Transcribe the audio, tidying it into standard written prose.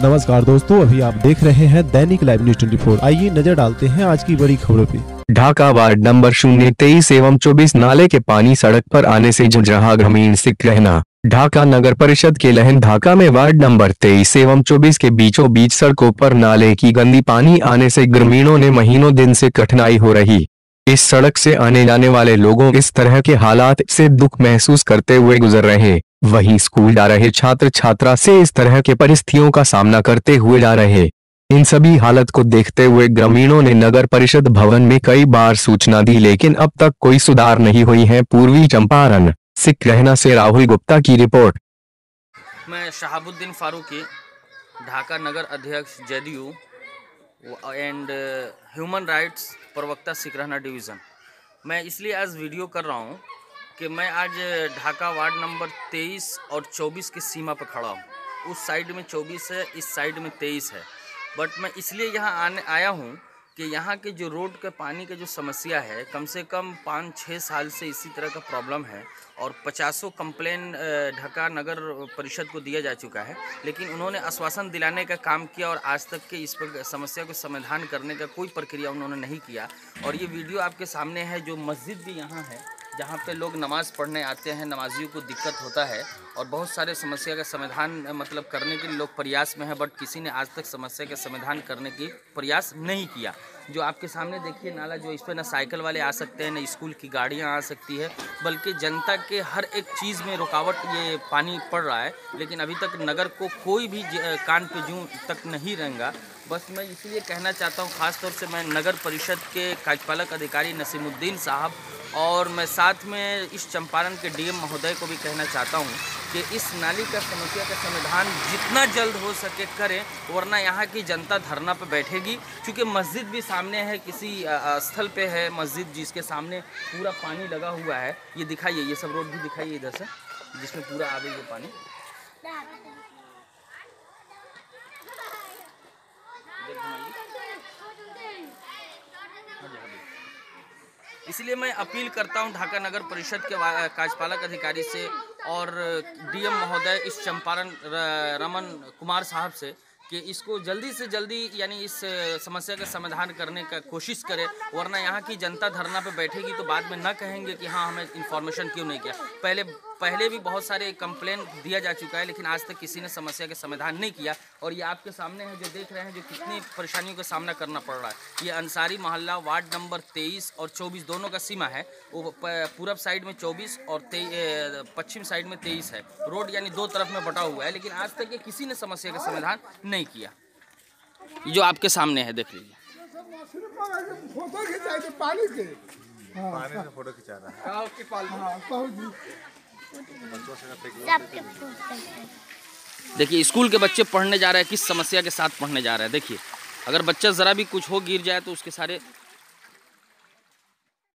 नमस्कार दोस्तों, अभी आप देख रहे हैं दैनिक लाइव न्यूज 24। आइए नजर डालते हैं आज की बड़ी खबरों पे। ढाका वार्ड नंबर 023 एवं 24 नाले के पानी सड़क पर आने से जूझ रहा ग्रामीण सिक रहना। ढाका नगर परिषद के लहन ढाका में वार्ड नंबर 23 एवं 24 के बीचों बीच सड़कों पर नाले की गंदी पानी आने से ग्रामीणों ने महीनों दिन से कठिनाई हो रही। इस सड़क से आने जाने वाले लोगों इस तरह के हालात से दुख महसूस करते हुए गुजर रहे। वहीं स्कूल जा रहे छात्र छात्रा से इस तरह के परिस्थितियों का सामना करते हुए जा रहे। इन सभी हालत को देखते हुए ग्रामीणों ने नगर परिषद भवन में कई बार सूचना दी, लेकिन अब तक कोई सुधार नहीं हुई है। पूर्वी चंपारण सिक रहना से राहुल गुप्ता की रिपोर्ट। मैं शहाबुद्दीन फारूकी, ढाका नगर अध्यक्ष जेडीयू एंड ह्यूमन राइट्स प्रवक्ता सिक रहना डिवीज़न। मैं इसलिए आज वीडियो कर रहा हूँ कि मैं आज ढाका वार्ड नंबर 23 और 24 की सीमा पर खड़ा हूँ। उस साइड में 24 है, इस साइड में 23 है। बट मैं इसलिए यहाँ आया हूँ कि यहाँ के जो रोड के पानी की जो समस्या है, कम से कम 5-6 साल से इसी तरह का प्रॉब्लम है और 50 कंप्लेन ढाका नगर परिषद को दिया जा चुका है, लेकिन उन्होंने आश्वासन दिलाने का काम किया और आज तक के इस पर समस्या को समाधान करने का कोई प्रक्रिया उन्होंने नहीं किया। और ये वीडियो आपके सामने है, जो मस्जिद भी यहाँ है जहाँ पे लोग नमाज़ पढ़ने आते हैं, नमाजियों को दिक्कत होता है और बहुत सारे समस्या का समाधान मतलब करने के लिए लोग प्रयास में हैं, बट किसी ने आज तक समस्या का समाधान करने की प्रयास नहीं किया। जो आपके सामने देखिए नाला, जो इस पर ना साइकिल वाले आ सकते हैं, ना स्कूल की गाड़ियाँ आ सकती है, बल्कि जनता के हर एक चीज़ में रुकावट ये पानी पड़ रहा है। लेकिन अभी तक नगर को कोई भी कान पे जूं तक नहीं रहेगा। बस मैं इसलिए कहना चाहता हूँ, ख़ास तौर से मैं नगर परिषद के कार्यपालक अधिकारी नसीमुद्दीन साहब और मैं साथ में इस चंपारण के डीएम महोदय को भी कहना चाहता हूँ कि इस नाली का समस्या का समाधान जितना जल्द हो सके करें, वरना यहाँ की जनता धरना पर बैठेगी। क्योंकि मस्जिद भी सामने है, किसी स्थल पे है मस्जिद जिसके सामने पूरा पानी लगा हुआ है। ये दिखाइए, ये सब रोड भी दिखाइए इधर से, जिसमें पूरा आ गई है पानी। इसलिए मैं अपील करता हूं ढाका नगर परिषद के कार्यपालक अधिकारी से और डीएम महोदय इस चंपारण रमन कुमार साहब से कि इसको जल्दी से जल्दी यानी इस समस्या का समाधान करने का कोशिश करें, वरना यहाँ की जनता धरना पे बैठेगी तो बाद में न कहेंगे कि हाँ हमें इन्फॉर्मेशन क्यों नहीं किया। पहले भी बहुत सारे कंप्लेन दिया जा चुका है, लेकिन आज तक किसी ने समस्या का समाधान नहीं किया। और ये आपके सामने है, जो देख रहे हैं, जो कितनी परेशानियों का सामना करना पड़ रहा है। ये अंसारी मोहल्ला वार्ड नंबर 23 और 24 दोनों का सीमा है। वो पूरब साइड में 24 और पश्चिम साइड में 23 है। रोड यानी दो तरफ में बटा हुआ है, लेकिन आज तक ये किसी ने समस्या का समाधान नहीं किया। जो आपके सामने है, देख लीजिए। पानी से फोटो खिंचा रहा है। देखिए, स्कूल के बच्चे पढ़ने जा रहे हैं, किस समस्या के साथ पढ़ने जा रहे हैं। देखिए, अगर बच्चा ज़रा भी कुछ हो गिर जाए तो उसके सारे